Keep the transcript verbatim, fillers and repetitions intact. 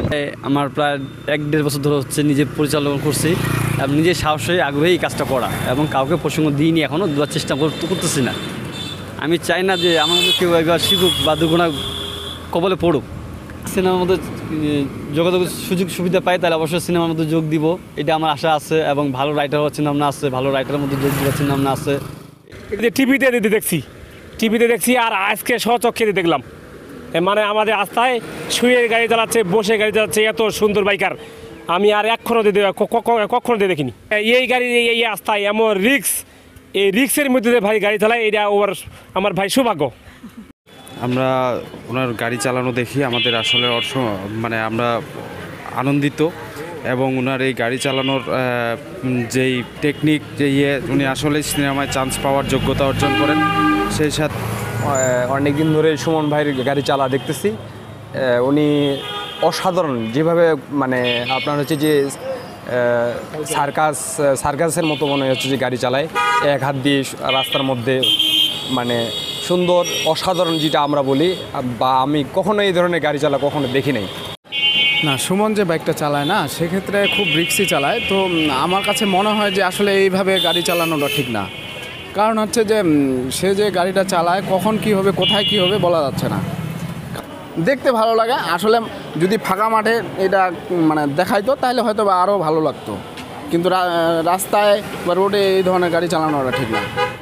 আমার প্রায় এক দেড় বছর ধরে হচ্ছে নিজে পরিচালনা করছি এবং নিজের সাহসে আগ্রহী এই কাজটা করা এবং কাউকে প্রসঙ্গ দিইনি, এখনও দেওয়ার চেষ্টা করতেছি না। আমি চাই না যে আমার মধ্যে কেউ একবার শিখুক বা দুর্ঘটনা কবলে পড়ুক। সিনেমার মধ্যে যোগাযোগের সুযোগ সুবিধা পাই তাহলে অবশ্যই সিনেমার মধ্যে যোগ দিব, এটা আমার আশা আছে। এবং ভালো রাইটার হওয়ার চিন্তাভাবনা আছে, ভালো রাইটারের মধ্যে যোগ দেওয়ার চিন্তাভাবনা আছে। টিভিতে দিতে দেখছি টিভিতে দেখছি আর আজকে স্বচক্ষে দেখলাম, মানে আমাদের রাস্তায় শুয়ে গাড়ি চালাচ্ছে, বসে গাড়ি চালাচ্ছে, এত সুন্দর বাইকার আমি আর এক্ষণও দিতে কখনো দিয়ে দেখিনি। এই গাড়ি এই রাস্তায় এমন রিক্স, এই রিক্সের মধ্যে ভাই গাড়ি চালায়, এটা ওর আমার ভাই সৌভাগ্য। আমরা ওনার গাড়ি চালানো দেখি আমাদের আসলে অর্থ মানে আমরা আনন্দিত এবং ওনার এই গাড়ি চালানোর যেই টেকনিক যে ইয়ে উনি আসলে সিনেমায় চান্স পাওয়ার যোগ্যতা অর্জন করেন। সেই সাথে অনেক দিন ধরে সুমন ভাইয়ের গাড়ি চালা দেখতেছি, উনি অসাধারণ যেভাবে মানে আপনার হচ্ছে যে সার্কাস সার্কাসের মতো মনে হচ্ছে যে গাড়ি চালায়, এক হাত দিয়ে রাস্তার মধ্যে, মানে সুন্দর অসাধারণ যেটা আমরা বলি। বা আমি কখনো এই ধরনের গাড়ি চালা কখনো দেখি নাই। না, সুমন যে বাইকটা চালায় না সেক্ষেত্রে খুব রিক্সি চালায়, তো আমার কাছে মনে হয় যে আসলে এইভাবে গাড়ি চালানোটা ঠিক না। কারণ হচ্ছে যে সে যে গাড়িটা চালায় কখন কি হবে কোথায় কি হবে বলা যাচ্ছে না। দেখতে ভালো লাগে, আসলে যদি ফাঁকা মাঠে এটা মানে দেখাইতো তাহলে হয়তো বা আরও ভালো লাগতো, কিন্তু রাস্তায় বা রোডে এই ধরনের গাড়ি চালানোটা ঠিক না।